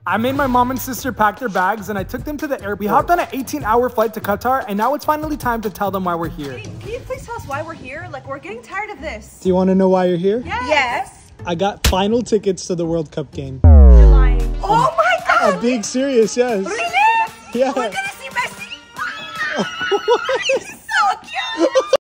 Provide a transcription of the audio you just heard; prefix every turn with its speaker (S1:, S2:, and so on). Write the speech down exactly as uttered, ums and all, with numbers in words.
S1: I made my mom and sister pack their bags and I took them to the airport. We hopped on an eighteen hour flight to Qatar and now it's finally time to tell them why we're here.
S2: Can you, can you please tell us why we're here? Like, we're getting tired of this.
S1: Do you want to know why you're here?
S2: Yes. Yes.
S1: I got final tickets to the World Cup game.
S2: You're lying. Oh my god!
S1: I'm being serious, yes.
S2: Really?
S1: Yeah.
S2: We're gonna see Messi. So cute.